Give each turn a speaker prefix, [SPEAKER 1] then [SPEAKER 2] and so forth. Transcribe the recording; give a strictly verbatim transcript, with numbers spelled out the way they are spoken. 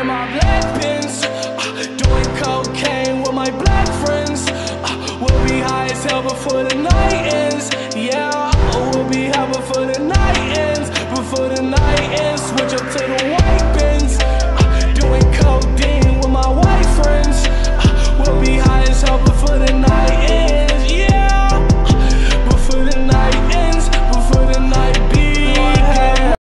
[SPEAKER 1] in my black pins, uh, doing cocaine with my black friends. uh, We'll be high as hell before the night ends, yeah.